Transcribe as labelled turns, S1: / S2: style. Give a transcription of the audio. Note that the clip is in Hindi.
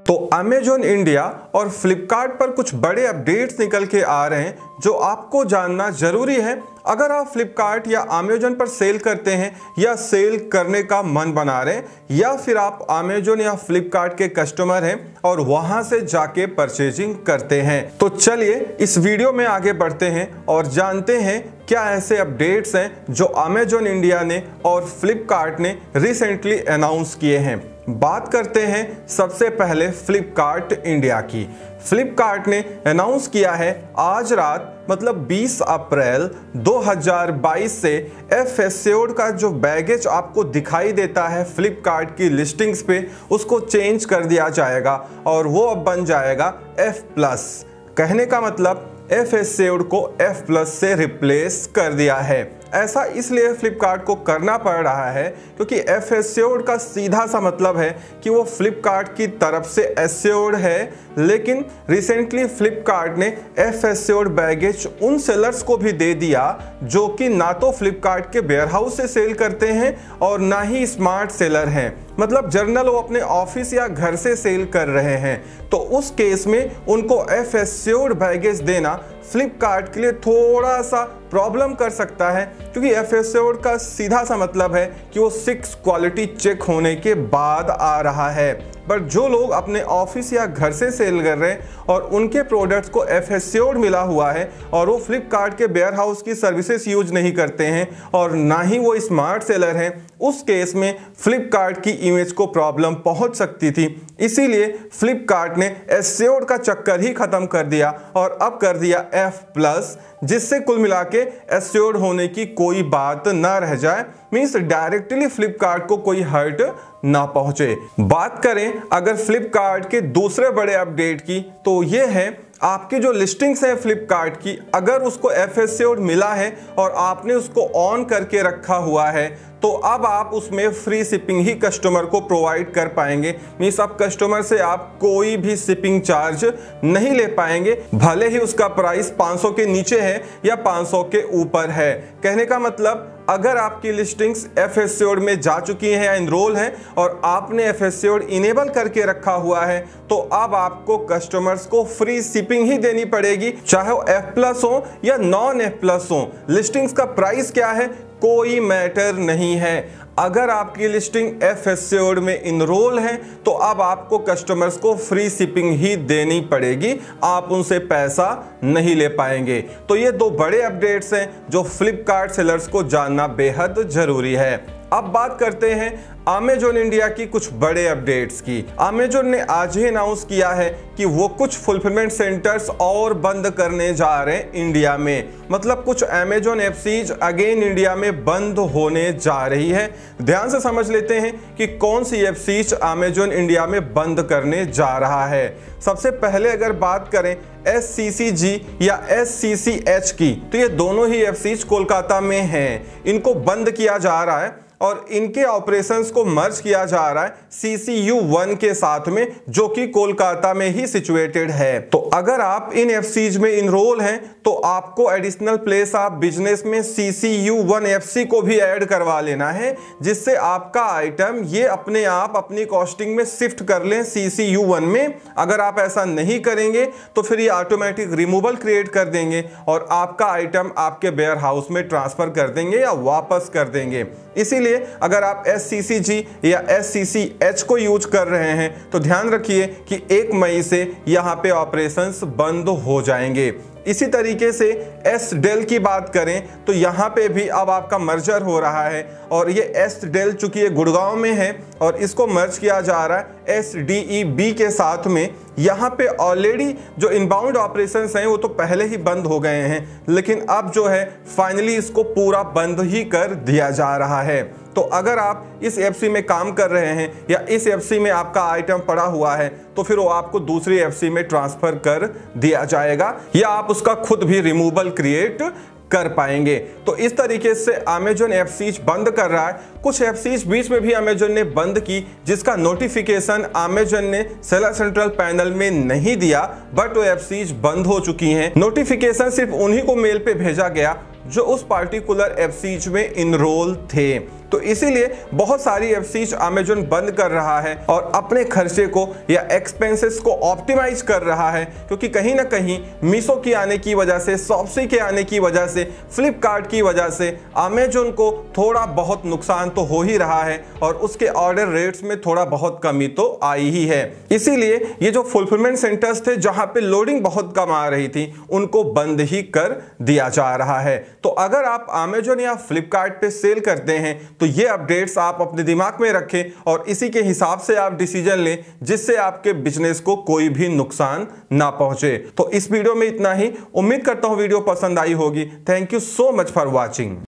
S1: तो अमेजॉन इंडिया और फ्लिपकार्ट पर कुछ बड़े अपडेट्स निकल के आ रहे हैं जो आपको जानना जरूरी है। अगर आप फ्लिपकार्ट या अमेजॉन पर सेल करते हैं या सेल करने का मन बना रहे हैं या फिर आप अमेजॉन या फ्लिपकार्ट के कस्टमर हैं और वहां से जाके परचेजिंग करते हैं, तो चलिए इस वीडियो में आगे बढ़ते हैं और जानते हैं क्या ऐसे अपडेट्स हैं जो अमेजॉन इंडिया ने और फ्लिपकार्ट ने रिसेंटली अनाउंस किए हैं। बात करते हैं सबसे पहले फ्लिपकार्ट इंडिया की। फ्लिपकार्ट ने अनाउंस किया है आज रात मतलब 20 अप्रैल 2022 से एफ एस्योर्ड का जो बैगेज आपको दिखाई देता है फ्लिपकार्ट की लिस्टिंग्स पे उसको चेंज कर दिया जाएगा और वो अब बन जाएगा एफ प्लस। कहने का मतलब एफ एस्योर्ड को एफ प्लस से रिप्लेस कर दिया है। ऐसा इसलिए फ्लिपकार्ट को करना पड़ रहा है क्योंकि एफ एस्योर्ड का सीधा सा मतलब है कि वो फ्लिपकार्ट की तरफ से एस्योर्ड है, लेकिन रिसेंटली फ्लिपकार्ट ने एफ एस्योर्ड बैगेज उन सेलर्स को भी दे दिया जो कि ना तो फ्लिपकार्ट के वेयरहाउस से सेल करते हैं और ना ही स्मार्ट सेलर हैं, मतलब जर्नल वो अपने ऑफिस या घर से सेल कर रहे हैं। तो उस केस में उनको एफ एस्योर्ड बैगेज देना फ्लिपकार्ट के लिए थोड़ा सा प्रॉब्लम कर सकता है क्योंकि एफ एस्योर्ड का सीधा सा मतलब है कि वो 6 क्वालिटी चेक होने के बाद आ रहा है। बट जो लोग अपने ऑफिस या घर से सेल कर रहे हैं और उनके प्रोडक्ट्स को एफ एस्योर्ड मिला हुआ है और वो फ्लिपकार्ट के वेयर हाउस की सर्विसेज यूज नहीं करते हैं और ना ही वो स्मार्ट सेलर हैं, उस केस में फ्लिपकार्ट की इमेज को प्रॉब्लम पहुंच सकती थी। इसीलिए फ्लिपकार्ट ने एस्योर्ड का चक्कर ही खत्म कर दिया और अब कर दिया एफ प्लस, जिससे कुल मिला के एस्योर्ड होने की कोई बात ना रह जाए, मींस डायरेक्टली फ्लिपकार्ट को कोई हर्ट ना पहुंचे। बात करें अगर फ्लिपकार्ट के दूसरे बड़े अपडेट की तो ये है आपकी जो लिस्टिंग्स है फ्लिपकार्ट की, अगर उसको एफ एस्योर्ड मिला है और आपने उसको ऑन करके रखा हुआ है तो अब आप उसमें फ्री शिपिंग ही कस्टमर को प्रोवाइड कर पाएंगे। मींस अब कस्टमर से आप कोई भी शिपिंग चार्ज नहीं ले पाएंगे, भले ही उसका प्राइस 500 के नीचे है या 500 के ऊपर है। कहने का मतलब अगर आपकी लिस्टिंग्स एफ एस्योर्ड में जा चुकी हैं या इनरोल हैं और आपने एफ एस्योर्ड इनेबल करके रखा हुआ है तो अब आपको कस्टमर्स को फ्री शिपिंग ही देनी पड़ेगी, चाहे वो एफ प्लस हो या नॉन एफ प्लस हो। लिस्टिंग्स का प्राइस क्या है कोई मैटर नहीं है। अगर आपकी लिस्टिंग एफ एस्योर्ड में इनरोल है तो अब आपको कस्टमर्स को फ्री शिपिंग ही देनी पड़ेगी, आप उनसे पैसा नहीं ले पाएंगे। तो ये 2 बड़े अपडेट्स हैं जो फ्लिपकार्ट सेलर्स को जानना बेहद जरूरी है। अब बात करते हैं अमेजॉन इंडिया की कुछ बड़े अपडेट्स की। अमेजॉन ने आज ही अनाउंस किया है कि वो कुछ फुलफिलमेंट सेंटर्स और बंद करने जा रहे हैं इंडिया में, मतलब कुछ अमेजॉन एफसीज अगेन इंडिया में बंद होने जा रही है। ध्यान से समझ लेते हैं कि कौन सी एफसीज अमेजॉन इंडिया में बंद करने जा रहा है। सबसे पहले अगर बात करें SCCG या SCCH की तो ये दोनों ही एफसीज कोलकाता में हैं। इनको बंद किया जा रहा है और इनके ऑपरेशंस को मर्ज किया जा रहा है CCU1 के साथ में जो कि कोलकाता में ही सिचुएटेड है। तो अगर आप इन एफसीज में इनरोल हैं तो आपको एडिशनल प्लेस ऑफ बिजनेस में CCU1 FC को भी ऐड करवा लेना है, जिससे आपका आइटम ये अपने आप अपनी कॉस्टिंग में शिफ्ट कर लें CCU1 में। अगर आप ऐसा नहीं करेंगे तो फिर ये ऑटोमेटिक रिमूवल क्रिएट कर देंगे और आपका आइटम आपके वेयर हाउस में ट्रांसफर कर देंगे या वापस कर देंगे। इसीलिए अगर आप SCCG या SCCH को यूज कर रहे हैं तो ध्यान रखिए कि 1 मई से यहां पे ऑपरेशंस बंद हो जाएंगे। इसी तरीके से SDEL की बात करें तो यहाँ पे भी अब आपका मर्जर हो रहा है और ये SDEL चूंकि ये गुड़गांव में है और इसको मर्ज किया जा रहा है SDEB के साथ में। यहाँ पे ऑलरेडी जो इनबाउंड ऑपरेशंस हैं वो तो पहले ही बंद हो गए हैं, लेकिन अब जो है फाइनली इसको पूरा बंद ही कर दिया जा रहा है। तो अगर आप इस एफसी में काम कर रहे हैं या इस एफसी में आपका आइटम पड़ा हुआ है तो फिर वो आपको दूसरी एफसी में ट्रांसफर कर दिया जाएगा या आप उसका खुद भी रिमूवल क्रिएट कर पाएंगे। तो इस तरीके से अमेजॉन एफसीज बंद कर रहा है। कुछ एफसीज बीच में भी अमेजॉन ने बंद की जिसका नोटिफिकेशन अमेजॉन ने सेलर सेंट्रल पैनल में नहीं दिया, बट वो एफसीज बंद हो चुकी हैं। नोटिफिकेशन सिर्फ उन्हीं को मेल पे भेजा गया जो उस पार्टिकुलर एफसीज में इनरोल थे। तो इसीलिए बहुत सारी वेबसाइट्स अमेज़न बंद कर रहा है और अपने खर्चे को या एक्सपेंसेस को ऑप्टिमाइज कर रहा है, क्योंकि कहीं ना कहीं मीशो की आने की वजह से, शॉप्सी के आने की वजह से, फ्लिपकार्ट की वजह से अमेज़न को थोड़ा बहुत नुकसान तो हो ही रहा है और उसके ऑर्डर रेट्स में थोड़ा बहुत कमी तो आई ही है। इसीलिए ये जो फुलफिलमेंट सेंटर्स थे जहां पे लोडिंग बहुत कम आ रही थी, उनको बंद ही कर दिया जा रहा है। तो अगर आप अमेज़न या फ्लिपकार्ट पे सेल करते हैं तो ये अपडेट्स आप अपने दिमाग में रखें और इसी के हिसाब से आप डिसीजन लें, जिससे आपके बिजनेस को कोई भी नुकसान ना पहुंचे। तो इस वीडियो में इतना ही। उम्मीद करता हूं वीडियो पसंद आई होगी। Thank you so much for watching.